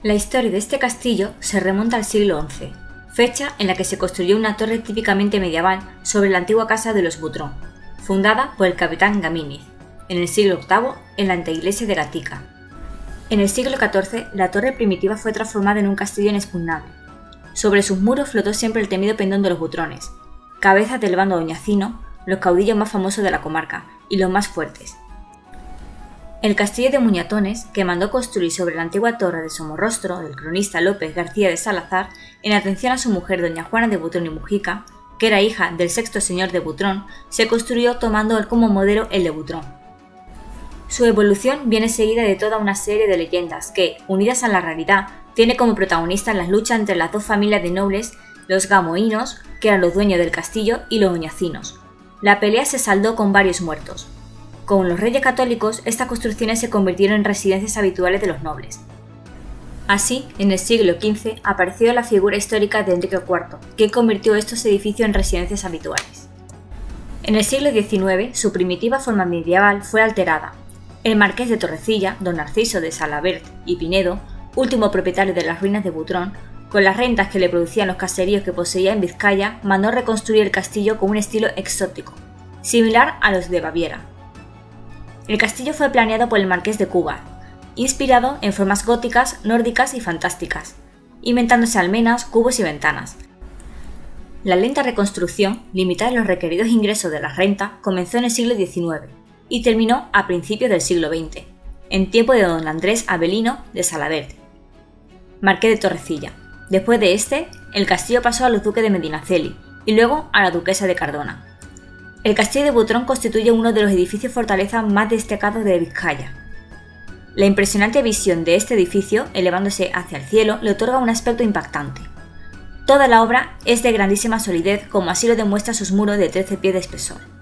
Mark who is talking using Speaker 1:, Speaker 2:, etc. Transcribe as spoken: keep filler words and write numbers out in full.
Speaker 1: La historia de este castillo se remonta al siglo once, fecha en la que se construyó una torre típicamente medieval sobre la antigua casa de los Butrón, fundada por el capitán Gamínez, en el siglo octavo en la anteiglesia de Gatica. En el siglo catorce, la torre primitiva fue transformada en un castillo inexpugnable. Sobre sus muros flotó siempre el temido pendón de los Butrones, cabezas del bando oñacino, los caudillos más famosos de la comarca y los más fuertes. El castillo de Muñatones, que mandó construir sobre la antigua torre de Somorrostro del cronista López García de Salazar, en atención a su mujer doña Juana de Butrón y Mujica, que era hija del sexto señor de Butrón, se construyó tomando como modelo el de Butrón. Su evolución viene seguida de toda una serie de leyendas que, unidas a la realidad, tiene como protagonistas las luchas entre las dos familias de nobles, los gamoínos, que eran los dueños del castillo, y los oñacinos. La pelea se saldó con varios muertos. Con los reyes católicos, estas construcciones se convirtieron en residencias habituales de los nobles. Así, en el siglo quince apareció la figura histórica de Enrique cuarto, que convirtió estos edificios en residencias habituales. En el siglo diecinueve, su primitiva forma medieval fue alterada. El marqués de Torrecilla, don Narciso de Salabert y Pinedo, último propietario de las ruinas de Butrón, con las rentas que le producían los caseríos que poseía en Vizcaya, mandó reconstruir el castillo con un estilo exótico, similar a los de Baviera. El castillo fue planeado por el marqués de Cuba, inspirado en formas góticas, nórdicas y fantásticas, inventándose almenas, cubos y ventanas. La lenta reconstrucción, limitada en los requeridos ingresos de la renta, comenzó en el siglo diecinueve y terminó a principios del siglo veinte, en tiempo de don Andrés Avelino de Salabert, marqués de Torrecilla. Después de este, el castillo pasó a los duques de Medinaceli y luego a la duquesa de Cardona. El castillo de Butrón constituye uno de los edificios fortaleza más destacados de Vizcaya. La impresionante visión de este edificio, elevándose hacia el cielo, le otorga un aspecto impactante. Toda la obra es de grandísima solidez, como así lo demuestra sus muros de trece pies de espesor.